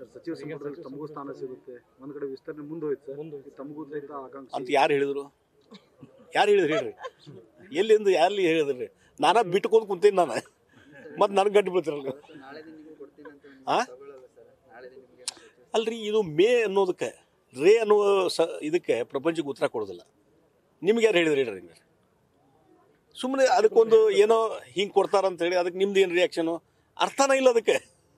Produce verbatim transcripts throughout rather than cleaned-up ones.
ಸಚಿವ ಸಂಪುಟದಲ್ಲಿ ತಮಗೂ ಸ್ಥಾನ ಸಿಗುತ್ತೆ, ಒಂದ್ ಕಡೆ ವಿಸ್ತರಣೆ ಮುಂದೋಯ್ತು ಸರ್, ತಮಗೂ ಸಹಿತ ಆಕಾಂಕ್ಷೆ ಅಂತ ಯಾರು ಹೇಳಿದ್ರು? ಯಾರು ಹೇಳಿದ್ರಿ ಹೇಳ್ರಿ? ಎಲ್ಲಿಂದ ಯಾರಲ್ಲಿ ಹೇಳಿದ್ರಿ? ನಾನಾ ಬಿಟ್ಕೊಂಡು ಕುಂತೀನಿ ನಾನು, ಮತ್ತು ನನಗೆ ಗಂಟು ಬೀಳ್ತಿರಲ್ಲ. ಹಾಂ ಅಲ್ರಿ, ಇದು ಮೇ ಅನ್ನೋದಕ್ಕೆ ರೇ ಅನ್ನುವ ಸ ಇದಕ್ಕೆ ಪ್ರಪಂಚಕ್ಕೆ ಉತ್ತರ ಕೊಡೋದಿಲ್ಲ. ನಿಮ್ಗೆ ಯಾರು ಹೇಳಿದ್ರಿ ಹೇಳ್ರಿ? ಹಿಂಗೆ ಸುಮ್ಮನೆ ಅದಕ್ಕೊಂದು ಏನೋ ಹಿಂಗೆ ಕೊಡ್ತಾರಂತ ಹೇಳಿ ಅದಕ್ಕೆ ನಿಮ್ದು ಏನು ರಿಯಾಕ್ಷನು? ಅರ್ಥನೇ ಇಲ್ಲ ಅದಕ್ಕೆ.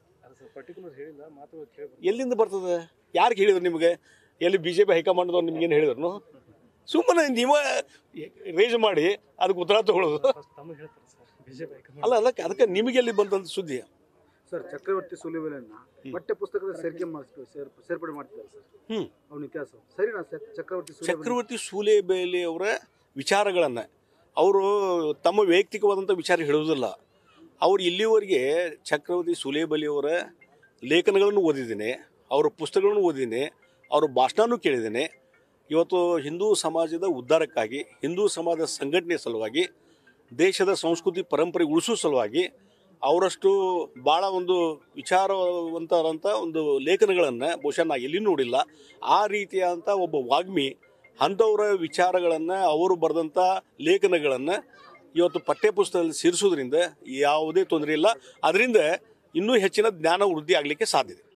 ಎಲ್ಲಿಂದ ಬರ್ತದೆ? ಯಾರಿಗೆ ಹೇಳಿದ್ರು ನಿಮಗೆ? ಎಲ್ಲಿ ಬಿ ಜೆ ಪಿ ಹೈಕಮಾಂಡ್ದವ್ರು ನಿಮ್ಗೇನು ಹೇಳಿದ್ರು? ಸುಮ್ಮನೆ ನೀವು ರೇಜ್ ಮಾಡಿ ಅದಕ್ಕೆ ಉತ್ತರ ತಗೊಳ್ಳೋದು ಅಲ್ಲ. ಅದಕ್ಕೆ ಅದಕ್ಕೆ ನಿಮಗೆ ಎಲ್ಲಿ ಬಂದಂತ ಸುದ್ದಿ? ಸರ್, ಚಕ್ರವರ್ತಿ ಸೂಲಿಬೆಲೆಯನ್ನ ಪಠ್ಯ ಪುಸ್ತಕದ ಸೇರ್ಕೆ ಸೇರ್ಪಡೆ ಮಾಡ್ತಿದ್ದಾರೆ ಸರ್. ಹ್ಮ್ ಅವ್ನ ಇತಿಹಾಸ ಸರಿನಾ ಸರ್? ಚಕ್ರವರ್ತಿ ಚಕ್ರವರ್ತಿ ಸೂಲಿಬೆಲೆ ಅವರ ವಿಚಾರಗಳನ್ನು ಅವರು ತಮ್ಮ ವೈಯಕ್ತಿಕವಾದಂಥ ವಿಚಾರ ಹೇಳುವುದಿಲ್ಲ. ಅವರು ಇಲ್ಲಿವರೆಗೆ ಚಕ್ರವರ್ತಿ ಸೂಲಿಬೆಲೆಯವರ ಲೇಖನಗಳನ್ನು ಓದಿದ್ದೇನೆ, ಅವರ ಪುಸ್ತಕಗಳನ್ನು ಓದಿದ್ದೇನೆ, ಅವರ ಭಾಷಣನೂ ಕೇಳಿದ್ದೇನೆ. ಇವತ್ತು ಹಿಂದೂ ಸಮಾಜದ ಉದ್ಧಾರಕ್ಕಾಗಿ, ಹಿಂದೂ ಸಮಾಜದ ಸಂಘಟನೆ ಸಲುವಾಗಿ, ದೇಶದ ಸಂಸ್ಕೃತಿ ಪರಂಪರೆ ಉಳಿಸೋ ಸಲುವಾಗಿ ಅವರಷ್ಟು ಭಾಳ ಒಂದು ವಿಚಾರವಂತರಂಥ ಒಂದು ಲೇಖನಗಳನ್ನು ಬಹುಶಃ ನಾ ಎಲ್ಲಿ ನೋಡಿಲ್ಲ. ಆ ರೀತಿಯಾದಂಥ ಒಬ್ಬ ವಾಗ್ಮಿ ಅಂಥವರ ವಿಚಾರಗಳನ್ನು, ಅವರು ಬರೆದಂಥ ಲೇಖನಗಳನ್ನು ಇವತ್ತು ಪಠ್ಯಪುಸ್ತಕದಲ್ಲಿ ಸೇರಿಸೋದ್ರಿಂದ ಯಾವುದೇ ತೊಂದರೆ ಇಲ್ಲ. ಅದರಿಂದ ಇನ್ನೂ ಹೆಚ್ಚಿನ ಜ್ಞಾನ ವೃದ್ಧಿ ಆಗಲಿಕ್ಕೆ ಸಾಧ್ಯತೆ.